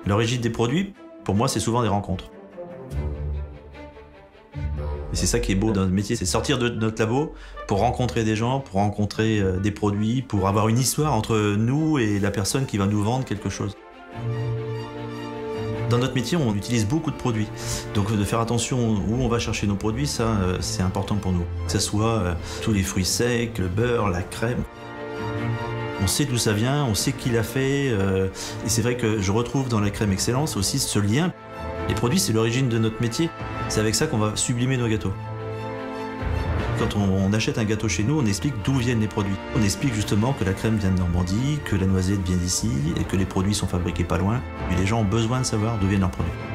L'origine des produits, pour moi, c'est souvent des rencontres. Et c'est ça qui est beau dans notre métier, c'est sortir de notre labo pour rencontrer des gens, pour rencontrer des produits, pour avoir une histoire entre nous et la personne qui va nous vendre quelque chose. Dans notre métier, on utilise beaucoup de produits. Donc de faire attention où on va chercher nos produits, ça, c'est important pour nous. Que ce soit tous les fruits secs, le beurre, la crème. On sait d'où ça vient, on sait qui l'a fait. Et c'est vrai que je retrouve dans la crème excellence aussi ce lien. Les produits, c'est l'origine de notre métier. C'est avec ça qu'on va sublimer nos gâteaux. Quand on achète un gâteau chez nous, on explique d'où viennent les produits. On explique justement que la crème vient de Normandie, que la noisette vient d'ici et que les produits sont fabriqués pas loin. Et les gens ont besoin de savoir d'où viennent leurs produits.